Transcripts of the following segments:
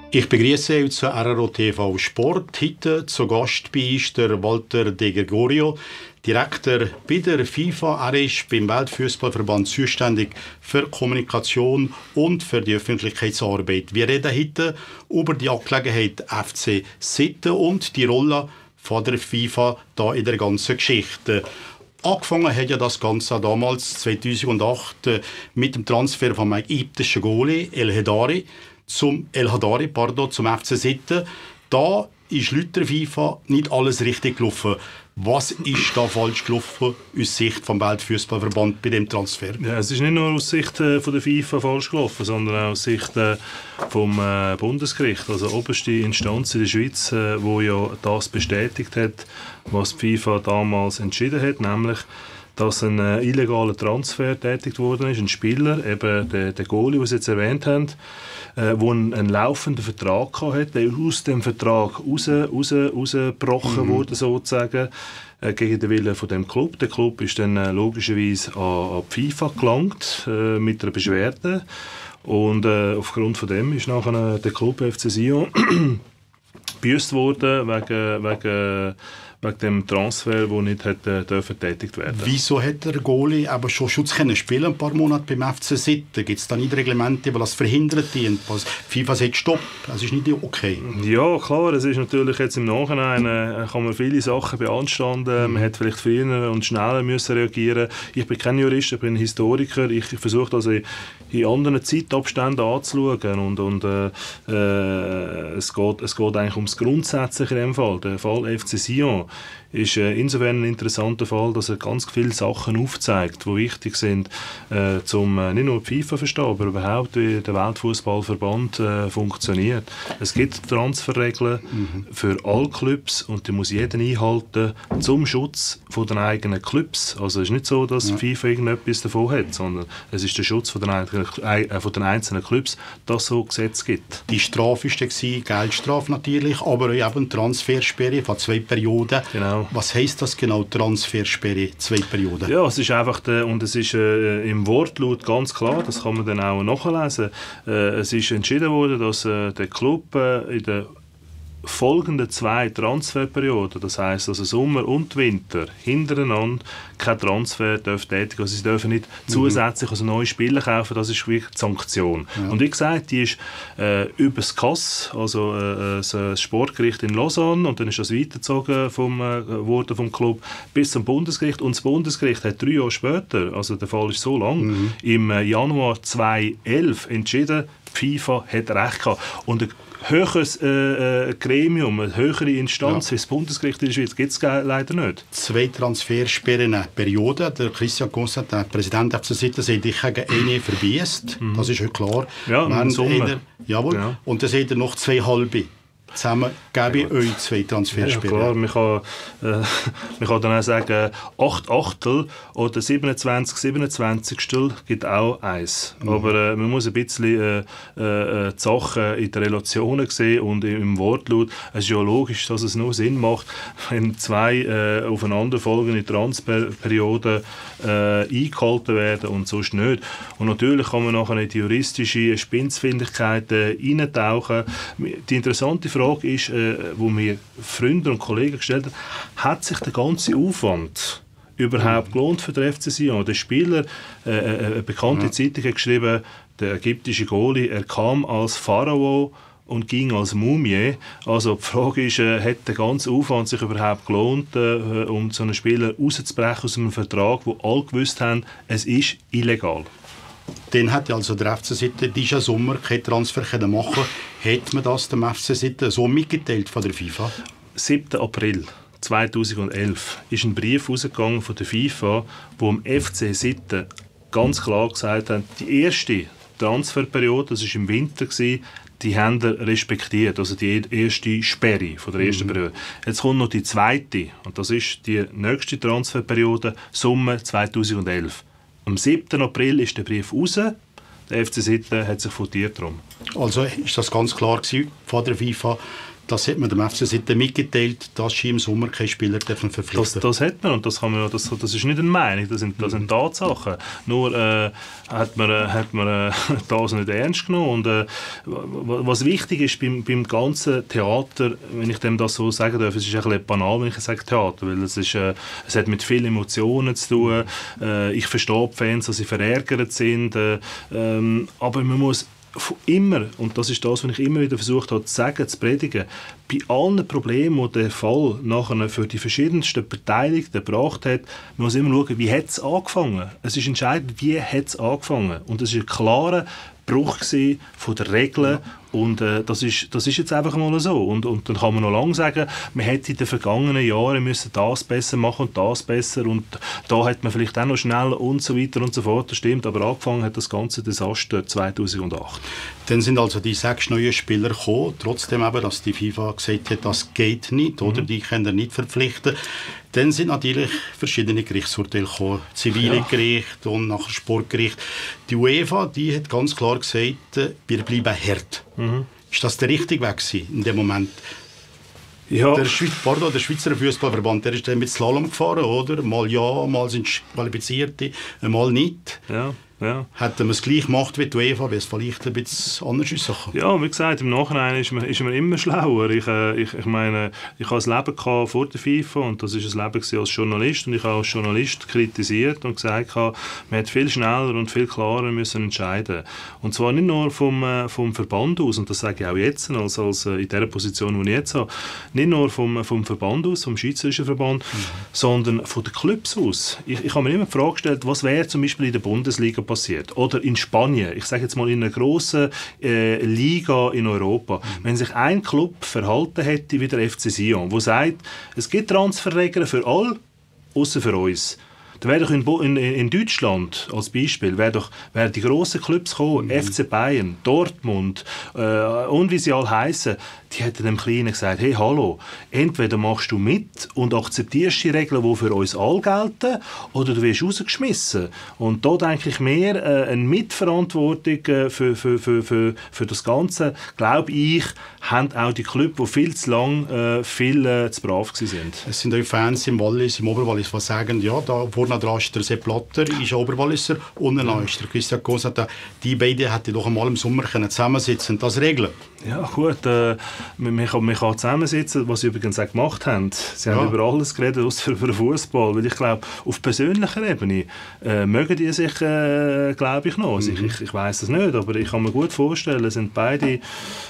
Ich begrüße euch zu RRO TV Sport. Heute zu Gast bei ist der Walter De Gregorio, Direktor bei der FIFA. Er ist beim Weltfußballverband zuständig für Kommunikation und für die Öffentlichkeitsarbeit. Wir reden heute über die Angelegenheit FC Sitten und die Rolle von der FIFA da in der ganzen Geschichte. Angefangen hat ja das Ganze damals 2008 mit dem Transfer von einem ägyptischen Goalie El Hadari zum FC Sitten. Da ist laut der FIFA nicht alles richtig gelaufen. Was ist da falsch gelaufen aus Sicht vom Weltfußballverband bei dem Transfer? Ja, es ist nicht nur aus Sicht von der FIFA falsch gelaufen, sondern auch aus Sicht vom Bundesgericht, also oberste Instanz in der Schweiz, wo ja das bestätigt hat, was die FIFA damals entschieden hat, nämlich dass ein illegaler Transfer tätigt worden ist, ein Spieler, eben der Goalie, den Sie jetzt erwähnt haben, der einen laufenden Vertrag hatte, der aus dem Vertrag rausgebrochen wurde, sozusagen, gegen den Willen von dem Club. Der Club ist dann logischerweise an die FIFA gelangt mit einer Beschwerde und aufgrund von dem ist nachher der Club FC Sion gebüßt worden wegen dem Transfer, der nicht dürfen tätigt werden. Wieso hat der Goalie aber schon Schutz können spielen ein paar Monate beim FC Sitten? Gibt es da nicht Reglemente, die das verhindert? FIFA sagt Stopp, das ist nicht okay. Ja, klar, es ist natürlich jetzt im Nachhinein kann man viele Sachen beanstanden. Man hätte vielleicht früher und schneller müssen reagieren. Ich bin kein Jurist, ich bin ein Historiker. Ich versuche das in anderen Zeitabständen anzuschauen und es geht eigentlich ums Grundsätzliche in dem Fall. Der Fall FC Sion ist insofern ein interessanter Fall, dass er ganz viele Sachen aufzeigt, die wichtig sind, um nicht nur die FIFA zu verstehen, aber überhaupt, wie der Weltfußballverband funktioniert. Es gibt Transferregeln für alle Clubs und die muss jeder einhalten zum Schutz von den eigenen Clubs. Also es ist nicht so, dass die FIFA irgendetwas davon hat, sondern es ist der Schutz von den einzelnen Clubs, dass es so Gesetze gibt. Die Strafe war Geldstrafe natürlich, aber eben Transfersperre von 2 Perioden. Genau. Was heisst das genau, Transfersperre, 2 Perioden? Ja, es ist einfach, und es ist im Wortlaut ganz klar, das kann man dann auch nachlesen. Es ist entschieden worden, dass der Club in der folgenden 2 Transferperioden, das heisst also Sommer und Winter, hintereinander kein Transfer tätigen. Also sie dürfen nicht zusätzlich neue Spieler kaufen, das ist wirklich die Sanktion. Ja. Und wie gesagt, die ist über das CAS, also das Sportgericht in Lausanne, und dann ist das weitergezogen vom Club bis zum Bundesgericht. Und das Bundesgericht hat 3 Jahre später, also der Fall ist so lang, im Januar 2011 entschieden, die FIFA hat Recht gehabt. Und höheres Gremium, eine höhere Instanz wie das Bundesgericht in der Schweiz gibt es leider nicht. 2 Transfersperren Periode. Der Christian Constant, der Präsident der FC Sitten, sagt, ich habe eine verbiest. Das ist ja klar. Ja, im Sommer. Jawohl. Ja. Und dann seht ihr noch 2 halbe. Zusammen gebe ich euch 2 Transfersperren. Ja, klar, man kann dann auch sagen, 8 Achtel oder 27 gibt auch eins. Aber man muss ein bisschen die Sachen in den Relationen sehen und im Wortlaut. Es ist ja logisch, dass es nur Sinn macht, wenn 2 aufeinanderfolgende Transferperioden eingehalten werden und sonst nicht. Und natürlich kann man nachher in die juristische Spitzfindigkeit eintauchen. Die interessante Frage ist, wo mir Freunde und Kollegen gestellt haben, hat sich der ganze Aufwand überhaupt gelohnt für den FC Sion? Der Spieler, eine bekannte Zeitung hat geschrieben, der ägyptische Goalie, er kam als Pharao und ging als Mumie. Also die Frage ist, hat der ganze Aufwand sich überhaupt gelohnt, um so einen Spieler rauszubrechen aus einem Vertrag, wo alle gewusst haben, es ist illegal? Dann hat also der FC Sitten diesen Sommer keinen Transfer machen können. Hat man das dem FC Sitten so mitgeteilt von der FIFA? 7. April 2011 ist ein Brief rausgegangen von der FIFA, wo dem FC Sitten ganz klar gesagt hat, die erste Transferperiode, das war im Winter, die haben respektiert, also die erste Sperre von der ersten Periode. Jetzt kommt noch die zweite, und das ist die nächste Transferperiode, Sommer 2011. Am 7. April ist der Brief raus. Der FC Sitten hat sich votiert darum. Also ist das ganz klar gewesen von der FIFA, Das hat man dem FC Sitten mitgeteilt, dass sie im Sommer keine Spieler verpflichten. Das hat man und das ist nicht eine Meinung, das sind Tatsachen. Nur hat man das nicht ernst genommen. Und was wichtig ist beim ganzen Theater, wenn ich dem das so sagen darf, es ist ein bisschen banal, wenn ich sage Theater, weil es hat mit vielen Emotionen zu tun. Ich verstehe die Fans, dass sie verärgert sind, aber man muss immer, und das ist das, was ich immer wieder versucht habe zu sagen, zu predigen, bei allen Problemen, die der Fall nachher für die verschiedensten Beteiligten gebracht hat, man muss immer schauen, wie hat es angefangen. Es ist entscheidend, wie hat es angefangen. Und es ist ein klarer Bruch von der Regeln. Und das ist jetzt einfach mal so. Und dann kann man noch lange sagen, man hätte in den vergangenen Jahren müssen das besser machen und das besser und da hat man vielleicht auch noch schnell und so weiter und so fort. Das stimmt, aber angefangen hat das ganze Desaster 2008. Dann sind also die 6 neuen Spieler gekommen, trotzdem eben, dass die FIFA gesagt hat, das geht nicht, oder die können er nicht verpflichten. Dann sind natürlich verschiedene Gerichtsurteile gekommen, zivile Gericht und nachher Sportgericht. Die UEFA, die hat ganz klar gesagt, wir bleiben hart. Ist das der richtige Weg in dem Moment? Ja. Der Schweizer Fußballverband, der ist dann mit Slalom gefahren, oder? Mal ja, mal sind Qualifizierte, mal nicht. Ja. Hätten wir es gleich gemacht wie die UEFA, wäre es vielleicht ein bisschen anders rausgekommen. Ja, wie gesagt, im Nachhinein ist man immer schlauer. Ich meine, ich hatte ein Leben vor der FIFA und das war ein Leben als Journalist und ich habe als Journalist kritisiert und gesagt, man hätte viel schneller und viel klarer müssen entscheiden. Und zwar nicht nur vom Verband aus, und das sage ich auch jetzt, als in der Position, die ich jetzt habe, nicht nur vom Verband aus, vom Schweizerischen Verband, sondern von den Clubs aus. Ich habe mir immer die Frage gestellt, was wäre zum Beispiel in der Bundesliga passiert. Oder in Spanien, ich sage jetzt mal in einer grossen Liga in Europa, wenn sich ein Club verhalten hätte wie der FC Sion, der sagt, es gibt Transferregeln für alle, außer für uns. Da wäre doch in Deutschland als Beispiel wären die grossen Clubs gekommen, FC Bayern, Dortmund und wie sie alle heissen, die hätten dem Kleinen gesagt, hey, hallo, entweder machst du mit und akzeptierst die Regeln, die für uns alle gelten, oder du wirst rausgeschmissen. Und da denke ich mehr, eine Mitverantwortung für das Ganze, glaube ich, haben auch die Clubs, die viel zu lang viel zu brav waren. Es sind auch Fans im Wallis, im Oberwallis, die sagen, ja, da vorne dran ist der Sepp Blatter, ist Oberwalliser, unten ist der Christian Cossata. Die beiden hätten doch einmal im Sommer zusammensitzen und das regeln. Ja gut, man kann zusammensitzen, was sie übrigens auch gemacht haben. Sie haben über alles geredet, außer über den Fußball. Weil ich glaube, auf persönlicher Ebene mögen die sich, glaube ich, noch. Also ich weiss es nicht, aber ich kann mir gut vorstellen, es sind beide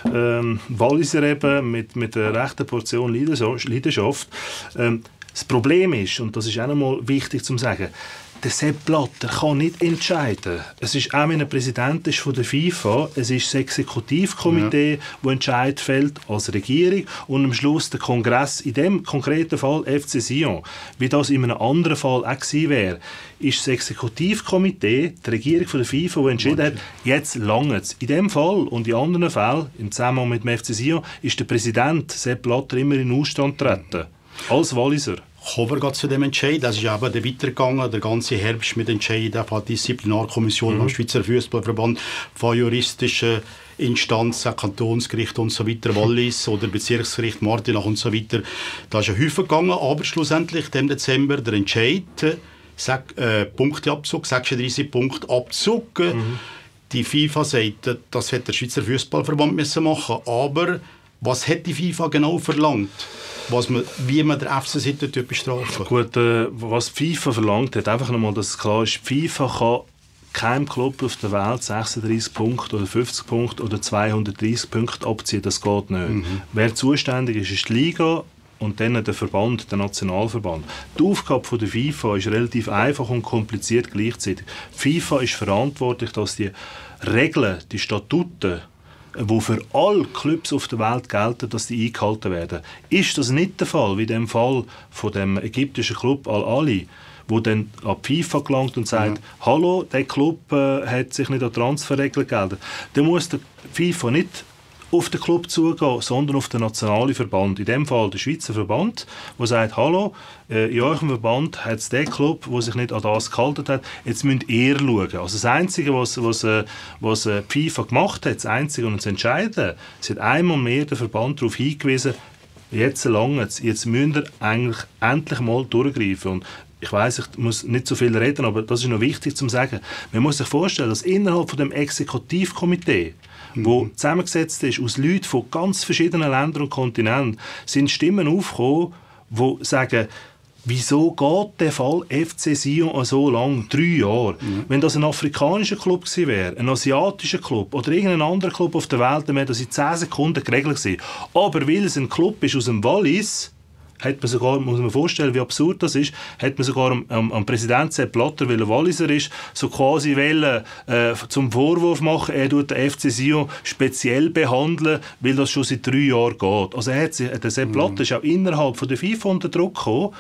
Walliser eben mit einer rechten Portion Leidenschaft. Das Problem ist, und das ist auch einmal wichtig zu sagen, der Sepp Blatter kann nicht entscheiden. Es ist auch, wenn er Präsident ist von der FIFA, es ist das Exekutivkomitee, das Entscheid fällt als Regierung und am Schluss der Kongress, in dem konkreten Fall FC Sion, wie das in einem anderen Fall auch gewesen wäre, ist das Exekutivkomitee, die Regierung von der FIFA, die entschieden hat, jetzt langt es. In dem Fall und in anderen Fällen, im Zusammenhang mit dem FC Sion, ist der Präsident Sepp Blatter immer in den Ausstand getreten. Als Walliser. Kommen wir zu dem Entscheid. Das ist eben weitergegangen, der ganze Herbst mit Entscheiden von der Disziplinarkommission beim Schweizer Fußballverband, von juristischen Instanzen, Kantonsgericht und so weiter, Wallis oder Bezirksgericht Martinach und so weiter. Da ist ein Häufig gegangen, aber schlussendlich im Dezember der Entscheid, Punkteabzug, 36 Punkte Abzug. Die FIFA sagt, das hätte der Schweizer Fußballverband machen müssen, aber was hat die FIFA genau verlangt? Wie man der FC Sitten bestrafen? Gut, was die FIFA verlangt hat, einfach nochmal, dass es klar ist, die FIFA kann keinem Club auf der Welt 36 Punkte oder 50 Punkte oder 230 Punkte abziehen, das geht nicht. Wer zuständig ist, ist die Liga und dann der Verband, der Nationalverband. Die Aufgabe der FIFA ist relativ einfach und kompliziert gleichzeitig. Die FIFA ist verantwortlich, dass die Regeln, die Statuten, die für alle Clubs auf der Welt gelten, dass die eingehalten werden. Ist das nicht der Fall, wie in dem Fall von dem ägyptischen Club Al-Ali, wo dann an die FIFA gelangt und sagt, hallo, der Club hat sich nicht an Transferregeln gehalten, dann muss die FIFA nicht auf den Club zugehen, sondern auf den nationalen Verband. In dem Fall der Schweizer Verband, der sagt, hallo, in eurem Verband hat es den Club, der sich nicht an das gehalten hat, jetzt müsst ihr schauen. Also das Einzige, was die FIFA gemacht hat, das Einzige und das Entscheidende, es hat einmal mehr der Verband darauf hingewiesen, jetzt müsst ihr eigentlich endlich mal durchgreifen. Und ich weiss, ich muss nicht so viel reden, aber das ist noch wichtig zu sagen. Man muss sich vorstellen, dass innerhalb von dem Exekutivkomitee, wo zusammengesetzt ist aus Leuten von ganz verschiedenen Ländern und Kontinenten, sind Stimmen aufgekommen, die sagen, wieso geht der Fall FC Sion so lang? 3 Jahre. Wenn das ein afrikanischer Club gewesen wäre, ein asiatischer Club oder irgendein anderer Club auf der Welt, dann wäre das in 10 Sekunden geregelt gewesen. Aber weil es ein Club ist aus dem Wallis, hat man sogar, muss man vorstellen, wie absurd das ist, hat man sogar am Präsident Sepp Blatter, weil er Walliser ist, so quasi zum Vorwurf machen, er tut den FC Sion speziell behandeln, weil das schon seit 3 Jahren geht. Also der Sepp Blatter ist auch innerhalb von der FIFA unter Druck gekommen,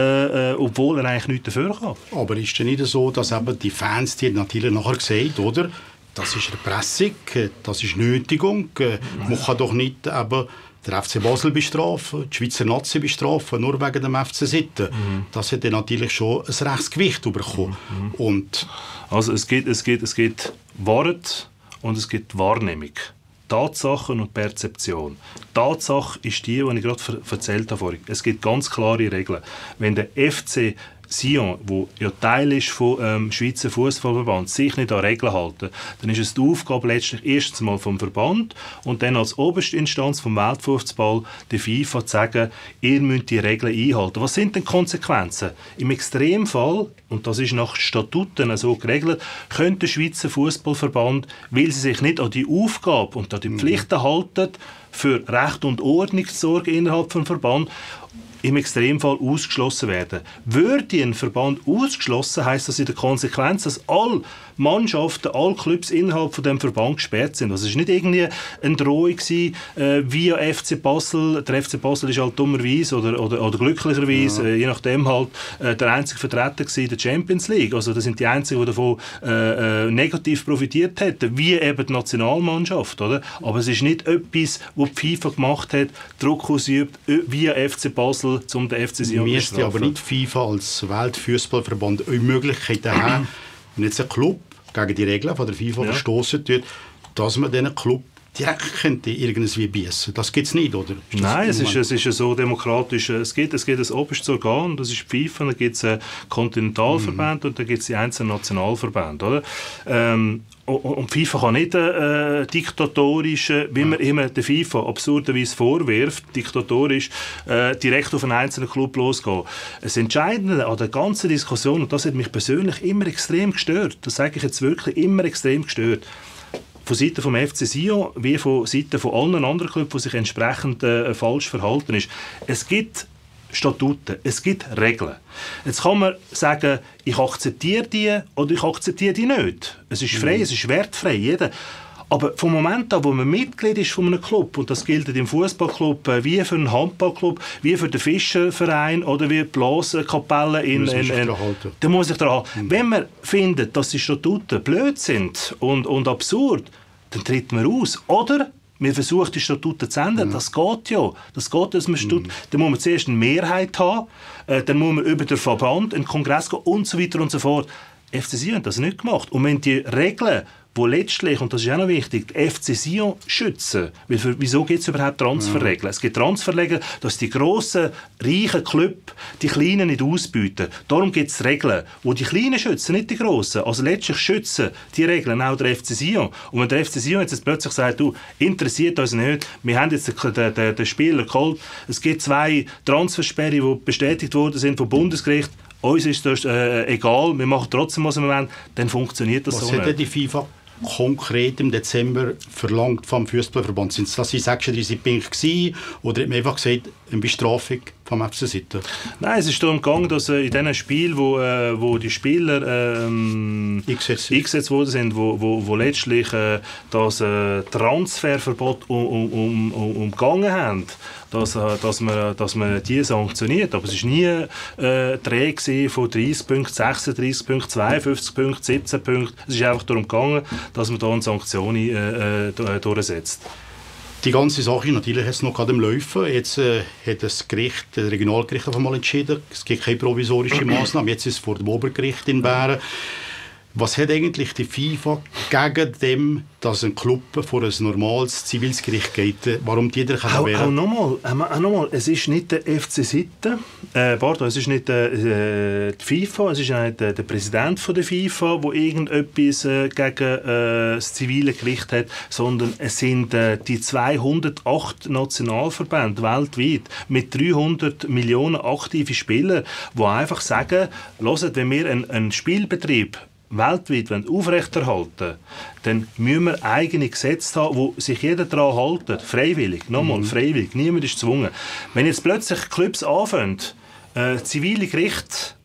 obwohl er eigentlich nichts dafür kann. Aber ist es nicht so, dass eben die Fans die natürlich nachher gesagt, oder? Das ist Erpressung, das ist Nötigung, man kann doch nicht eben der FC Basel bestrafen, die Schweizer Nazi bestrafen, nur wegen dem FC Sitten. Das hat dann natürlich schon ein Rechtsgewicht bekommen. Und also es gibt Wort und es gibt Wahrnehmung. Tatsachen und Perzeption. Tatsache ist die ich gerade erzählt habe vorhin. Es gibt ganz klare Regeln. Wenn der FC Sion, der ja Teil ist vom Schweizer Fußballverband, sich nicht an Regeln halten, dann ist es die Aufgabe letztlich erstens mal vom Verband und dann als oberste Instanz vom Weltfußball der FIFA zu sagen, ihr müsst die Regeln einhalten. Was sind denn die Konsequenzen? Im Extremfall, und das ist nach Statuten so geregelt, könnte der Schweizer Fußballverband, weil sie sich nicht an die Aufgabe und an die Pflichten halten, für Recht und Ordnung zu sorgen innerhalb des Verbands, im Extremfall ausgeschlossen werden. Würde ein Verband ausgeschlossen, heisst das in der Konsequenz, dass alle Mannschaften, alle Clubs innerhalb von dem Verband gesperrt sind. Also es war nicht irgendwie eine Drohung via FC Basel. Der FC Basel ist halt dummerweise oder glücklicherweise, je nachdem halt, der einzige Vertreter in der Champions League. Also das sind die einzigen, die davon negativ profitiert hätten, wie eben die Nationalmannschaft. Oder? Aber es ist nicht etwas, was die FIFA gemacht hat, Druck ausübt via FC Basel, um den FC Sion zu müsste aber nicht FIFA als Weltfußballverband eine Möglichkeit haben, wenn jetzt ein Club gegen die Regeln von der FIFA verstoßen wird, dass man diesen Club direkt könnte irgendwie biessen. Das gibt es nicht, oder? Nein, es ist so demokratisch. Es gibt ein oberstes Organ, das ist die FIFA, dann gibt es einen Kontinentalverband und dann gibt es die einzelnen Nationalverbände. Oder? Und die FIFA kann nicht diktatorisch, wie man immer der FIFA absurderweise vorwirft, diktatorisch direkt auf einen einzelnen Club losgehen. Das Entscheidende an der ganzen Diskussion, und das hat mich persönlich immer extrem gestört, das sage ich jetzt wirklich, immer extrem gestört, von Seiten vom FC Sion wie von Seiten von allen anderen Clubs, die sich entsprechend falsch verhalten ist. Es gibt Statuten, es gibt Regeln. Jetzt kann man sagen, ich akzeptiere die oder ich akzeptiere die nicht. Es ist frei, es ist wertfrei, jeder. Aber vom Moment an, wo man Mitglied ist von einem Club, und das gilt im Fußballclub wie für einen Handballclub, wie für den Fischerverein oder wie die Blaskapelle dann muss ich daran halten. Wenn man findet, dass die Statuten blöd sind und absurd, dann tritt man aus. Oder man versucht, die Statuten zu ändern. Das geht ja. Das geht, dass man dann muss man zuerst eine Mehrheit haben, dann muss man über den Verband, einen Kongress gehen und so weiter und so fort. FC Sion hat das nicht gemacht. Und wenn die Regeln, wo letztlich, und das ist auch noch wichtig, die FC Sion schützen. Weil wieso gibt es überhaupt Transferregeln? Es gibt Transferregeln, dass die grossen, reichen Clubs die Kleinen nicht ausbieten. Darum gibt es Regeln, wo die Kleinen schützen, nicht die Grossen. Also letztlich schützen die Regeln auch der FC Sion. Und wenn der FC Sion jetzt plötzlich sagt, du, interessiert uns nicht, wir haben jetzt den Spieler geholt, es gibt 2 Transfersperren, die bestätigt worden sind vom Bundesgericht, uns ist das egal, wir machen trotzdem, was wir wollen, dann funktioniert das so nicht. Was hat die FIFA konkret im Dezember verlangt vom Fußballverband? Sind es das die 36 Punkte gewesen, oder hat man einfach gesagt, eine Bestrafung vom FC Sitten? Nein, es ist darum gegangen, dass in diesen Spielen, wo die Spieler eingesetzt worden sind, wo letztlich das Transferverbot umgangen haben, dass man die sanktioniert. Aber es war nie Dreh von 30 Punkten, 36 Punkten, 52 Punkten, 17 Punkten. Es ist einfach darum gegangen, dass man da eine Sanktion durchsetzt. Die ganze Sache natürlich jetzt noch gerade im Laufen. Jetzt hat das Regionalgericht auf einmal entschieden, es gibt keine provisorische Maßnahme. Jetzt ist es vor dem Obergericht in Bären. Was hat eigentlich die FIFA gegen dem, dass ein Club vor ein normales Zivilgericht geht? Warum die da auch nochmal, es ist nicht der FC Sitten, es ist nicht die FIFA, es ist nicht der Präsident von der FIFA, der irgendetwas gegen das zivile Gericht hat, sondern es sind die 208 Nationalverbände weltweit mit 300 Millionen aktiven Spielern, die einfach sagen, hört, wenn wir einen Spielbetrieb weltweit aufrechterhalten, dann müssen wir eigene Gesetze haben, wo sich jeder daran hält. Freiwillig. Nochmal, freiwillig. Niemand ist gezwungen. Wenn jetzt plötzlich Clubs anfangen, zivile Gerichte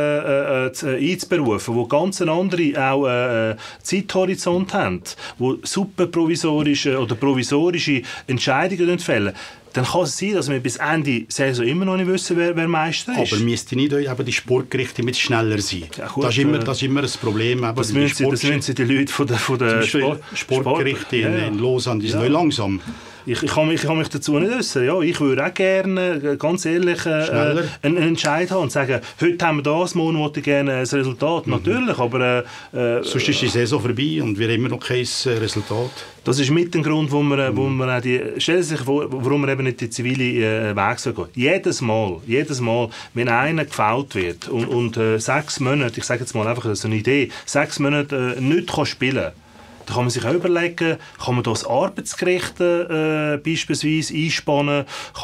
einzuberufen, die ganz andere Zeithorizont haben, die super provisorische oder provisorische Entscheidungen fällen, dann kann es sein, dass wir bis Ende Saison immer noch nicht wissen, wer Meister ist. Aber müsste nicht eben die Sportgerichte mit schneller sein? Ja, gut, das ist immer das Problem. Das müssen sie die Leute von der Sportgerichte in Lausanne, die sind langsam. Ich kann mich dazu nicht äußern. Ja, ich würde auch gerne, ganz ehrlich, einen Entscheid haben und sagen, heute haben wir das, morgen wollte ich gerne ein Resultat. Natürlich, aber... sonst ist die Saison vorbei und wir haben immer noch kein Resultat. Das ist mit dem Grund, wo man auch stellen Sie sich vor, warum man eben nicht die zivile Weg soll gehen. Jedes Mal, wenn einer gefoult wird und 6 Monate, ich sage jetzt mal einfach so eine Idee, 6 Monate nicht spielen kann, da kann man sich auch überlegen, kann man das Arbeitsgericht beispielsweise einspannen,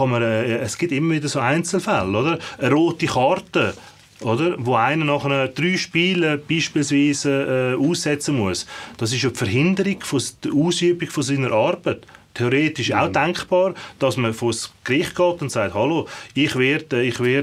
es gibt immer wieder so Einzelfälle, oder? Eine rote Karte, oder? Wo einer nach 3 Spielen beispielsweise aussetzen muss. Das ist ja die Verhinderung von der Ausübung von seiner Arbeit. Theoretisch auch denkbar, dass man vor das Gericht geht und sagt, hallo, ich werde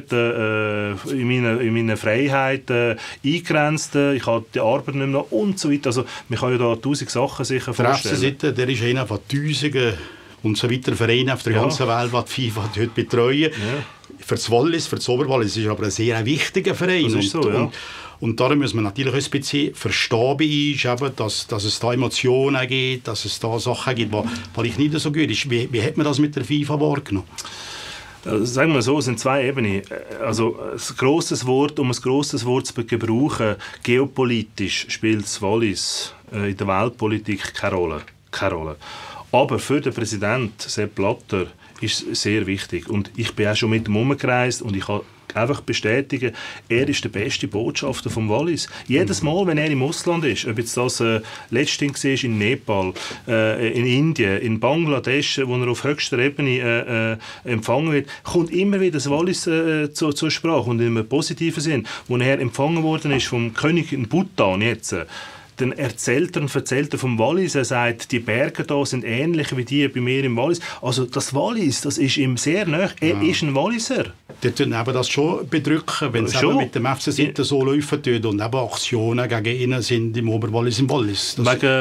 in meiner Freiheit eingegrenzt, ich habe die Arbeit nicht mehr und so weiter. Also man kann ja da 1000 Sachen sicher vorstellen. Der FC Sitten, der ist einer von Tausenden und so weiter Vereine auf der ganzen Welt, die die FIFA heute betreuen. Ja. Für das Wallis, für das Oberwallis ist aber ein sehr wichtiger Verein. Das ist so, ja. Und darum muss man natürlich ein bisschen verstehen, dass es da Emotionen gibt, dass es da Sachen gibt, die ich nicht so gut ist. Wie hat man das mit der FIFA wahrgenommen? Sagen wir so, es sind 2 Ebenen. Also um ein grosses Wort zu gebrauchen, geopolitisch spielt das Wallis in der Weltpolitik keine Rolle. Aber für den Präsidenten Sepp Blatter ist es sehr wichtig. Und ich bin auch schon mit ihm herumgereist und ich kann einfach bestätigen, er ist der beste Botschafter vom Wallis. Jedes Mal, wenn er im Ausland ist, ob jetzt das letztens war in Nepal, in Indien, in Bangladesch, wo er auf höchster Ebene empfangen wird, kommt immer wieder das Wallis zur Sprache und in einem positiven Sinn. Wo er empfangen worden ist vom König in Bhutan jetzt, dann erzählt er vom Wallis. Er sagt, die Berge da sind ähnlich wie die bei mir im Wallis. Also das Wallis, das ist ihm sehr nahe. Er ist ein Walliser. Die tun eben das schon bedrücken, wenn es mit dem FC Sitten so laufen tut und eben Aktionen gegen ihn sind im Oberwallis, im Wallis.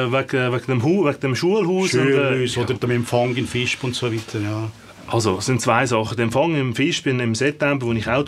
Wegen dem Schulhaus. Oder dem Empfang in Visp und so weiter, ja. Also, es sind 2 Sachen. Der Empfang im Visp im September, wo ich auch da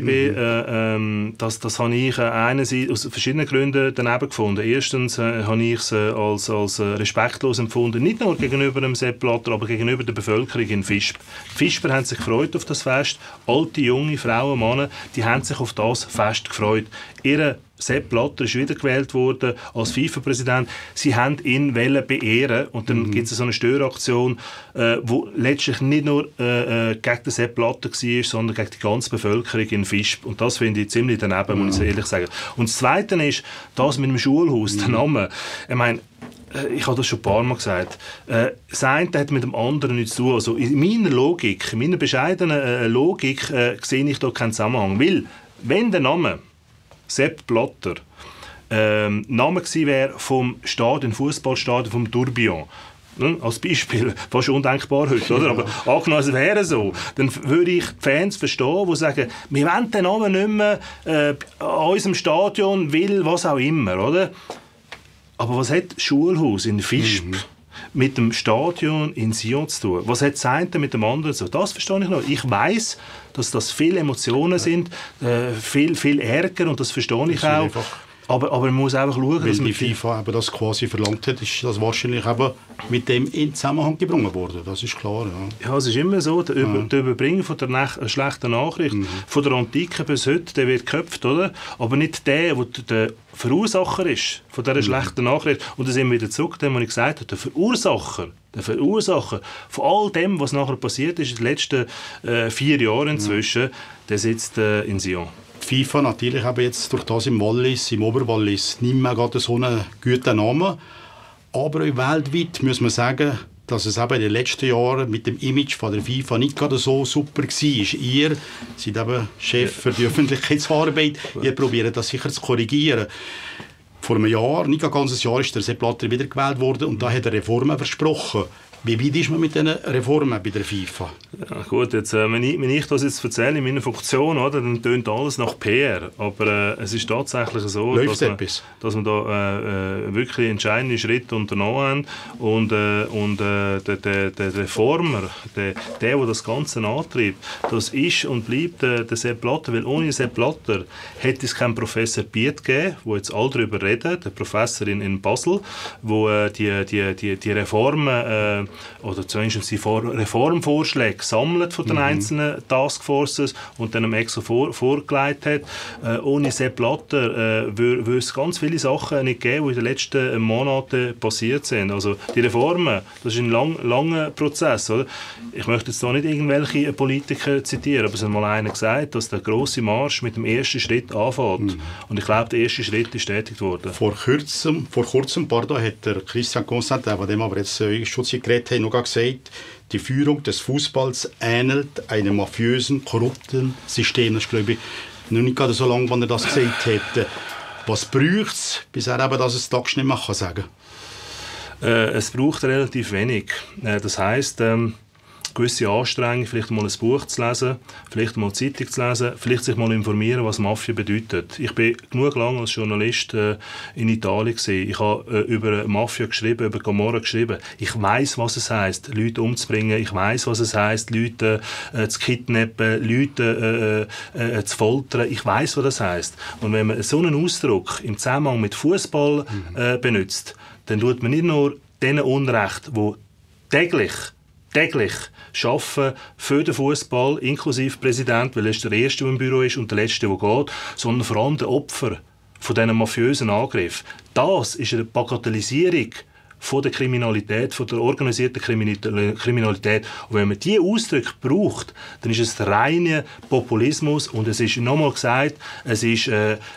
war, das habe ich einerseits aus verschiedenen Gründen daneben gefunden. Erstens habe ich es als respektlos empfunden, nicht nur gegenüber dem Sepp Blatter, aber gegenüber der Bevölkerung in Visp. Die Visper haben sich gefreut auf das Fest. Alte, junge Frauen, Männer, die haben sich auf das Fest gefreut. Sepp Blatter ist wiedergewählt worden als FIFA-Präsident. Sie haben ihn beehren und dann gibt es so eine Störaktion, die letztlich nicht nur gegen den Sepp Blatter war, sondern gegen die ganze Bevölkerung in Visp. Und das finde ich ziemlich daneben, muss ich ehrlich sagen. Und das Zweite ist, das mit dem Schulhaus, der Name. Ich meine, ich habe das schon ein paar Mal gesagt, das eine hat mit dem anderen nichts zu tun. Also in meiner bescheidenen Logik sehe ich da keinen Zusammenhang. Weil, wenn der Name Sepp Blatter Name gewesen wäre vom Fußballstadion vom Tourbillon. Als Beispiel, fast undenkbar heute, oder? Aber angenommen, es wäre so, dann würde ich die Fans verstehen, die sagen, wir wollen den Namen nicht mehr an unserem Stadion, will was auch immer, oder? Aber was hat das Schulhaus in Visp mit dem Stadion in Sion zu tun? Was hat das eine mit dem anderen zu tun? Das verstehe ich noch. Ich weiss, dass das viele Emotionen sind, viel Ärger, und das verstehe ich auch. Aber man muss einfach schauen, weil die FIFA eben das quasi verlangt hat, ist das wahrscheinlich eben mit dem in Zusammenhang gebracht worden. Das ist klar. Ja, ja, es ist immer so, der Überbringer von der schlechten Nachricht, von der Antike bis heute, der wird geköpft, oder? Aber nicht der Verursacher ist von dieser schlechten Nachricht. Und da sind wir wieder zurück, dem, was ich gesagt habe, der Verursacher von all dem, was nachher passiert ist in den letzten 4 Jahren inzwischen, der sitzt in Sion. Die FIFA natürlich eben jetzt durch das im Oberwallis, nicht mehr gerade so einen guten Namen. Aber auch weltweit muss man sagen, dass es eben in den letzten Jahren mit dem Image von der FIFA nicht gerade so super war. Ihr seid eben Chef für die Öffentlichkeitsarbeit. Ihr probiert das sicher zu korrigieren. Vor einem Jahr, nicht ein ganzes Jahr, ist der Sepp Blatter wiedergewählt worden und da hat er Reformen versprochen. Wie weit ist man mit diesen Reformen bei der FIFA? Ja, gut, jetzt, wenn ich das jetzt erzähle in meiner Funktion, oder, dann tönt alles nach PR. Aber es ist tatsächlich so, dass man da wirklich entscheidende Schritte unternommen haben. Und der Reformer, der das Ganze antreibt, das ist und bleibt der Sepp Blatter. Weil ohne Sepp Blatter hätte es keinen Professor Piet gegeben, der jetzt alle darüber reden, der Professor in Basel, der die Reformen oder zumindest die Reformvorschläge sammelt von den einzelnen Taskforces und dann dem EXO vorgelegt hat. Ohne Sepp Blatter würde es ganz viele Sachen nicht geben, die in den letzten Monaten passiert sind. Also die Reformen, das ist ein langer Prozess. Oder? Ich möchte jetzt da nicht irgendwelche Politiker zitieren, aber es hat mal einer gesagt, dass der grosse Marsch mit dem ersten Schritt anfängt. Und ich glaube, der erste Schritt ist tätig worden. Vor kurzem hat der Christian Constantin, von dem aber jetzt schon geredet haben, noch gesagt, die Führung des Fußballs ähnelt einem mafiösen, korrupten System. Das ist, glaube ich, noch nicht gerade so lange, wann er das gesagt hätte. Was braucht es, bis er eben das Tag nicht mehr sagen kann? Es braucht relativ wenig. Das heisst, gewisse Anstrengungen, vielleicht mal ein Buch zu lesen, vielleicht mal eine Zeitung zu lesen, vielleicht sich mal informieren, was Mafia bedeutet. Ich bin genug lange als Journalist in Italien gewesen. Ich habe über Mafia geschrieben, über Camorra geschrieben. Ich weiss, was es heisst, Leute umzubringen. Ich weiss, was es heisst, Leute zu kidnappen, Leute zu foltern. Ich weiss, was das heisst. Und wenn man so einen Ausdruck im Zusammenhang mit Fußball benutzt, dann tut man nicht nur denen Unrecht, die täglich arbeiten für den Fußball, inklusive Präsident, weil er ist der Erste, der im Büro ist und der Letzte, der geht, sondern vor allem der Opfer von diesen mafiösen Angriffen. Das ist eine Bagatellisierung von der Kriminalität, von der organisierten Kriminalität. Und wenn man diese Ausdrücke braucht, dann ist es reiner Populismus und es ist, nochmal gesagt, es ist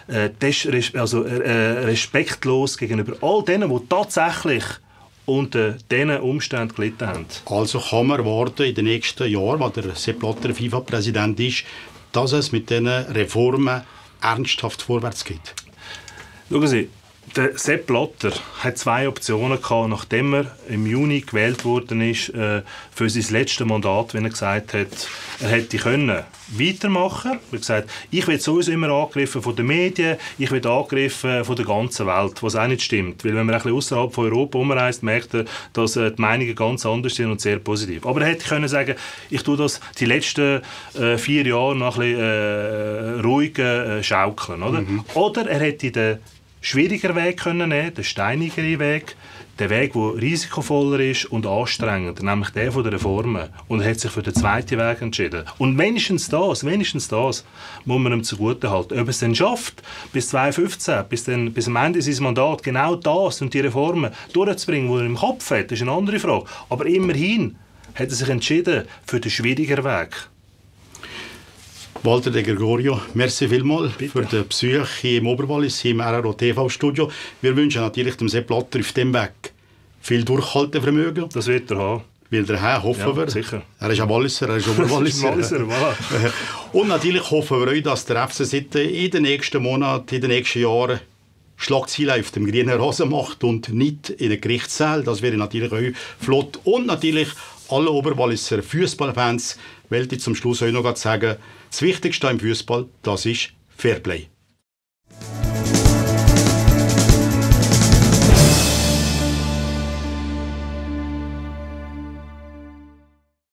respektlos gegenüber all denen, die tatsächlich unter diesen Umständen gelitten haben. Also kann man erwarten, in den nächsten Jahren, weil der Sepp Blatter FIFA-Präsident ist, dass es mit diesen Reformen ernsthaft vorwärts geht? Schauen Sie, der Sepp Blatter hat 2 Optionen gehabt, nachdem er im Juni gewählt worden ist für sein letztes Mandat, wenn er gesagt hat, er hätte können weitermachen. Er hat gesagt, ich werde sowieso immer angegriffen von den Medien, ich werde angegriffen von der ganzen Welt, was auch nicht stimmt. Weil wenn man ein bisschen außerhalb von Europa umreist, merkt er, dass die Meinungen ganz anders sind und sehr positiv. Aber er hätte können sagen, ich tue das die letzten 4 Jahre noch ein bisschen ruhig schaukeln. Oder? Oder er hätte den schwieriger Weg können nehmen, den steinigeren Weg, der Weg, der risikovoller ist und anstrengender, nämlich der von der Reformen. Und er hat sich für den zweiten Weg entschieden. Und wenigstens das muss man ihm zugutehalten. Ob er es dann schafft, bis 2015, bis am Ende seines Mandats genau das und die Reformen durchzubringen, die er im Kopf hat, ist eine andere Frage. Aber immerhin hat er sich entschieden für den schwierigeren Weg. Walter De Gregorio, merci vielmals für den Besuch hier im Oberwallis, hier im RRO TV-Studio. Wir wünschen natürlich dem Sepp Blatter auf dem Weg viel Durchhaltevermögen. Das wird er haben. Will der haben, hoffen wir. Sicher. Er ist ein Walliser, er ist Oberwalliser. Und natürlich hoffen wir auch, dass der FC Sitten in den nächsten Monaten, in den nächsten Jahren Schlagzeilen auf dem grünen Rasen macht und nicht in den Gerichtssaal. Das wäre natürlich auch flott. Und natürlich alle Oberwalliser Fußballfans, wollte ich zum Schluss auch noch sagen, das Wichtigste im Fußball, das ist Fairplay.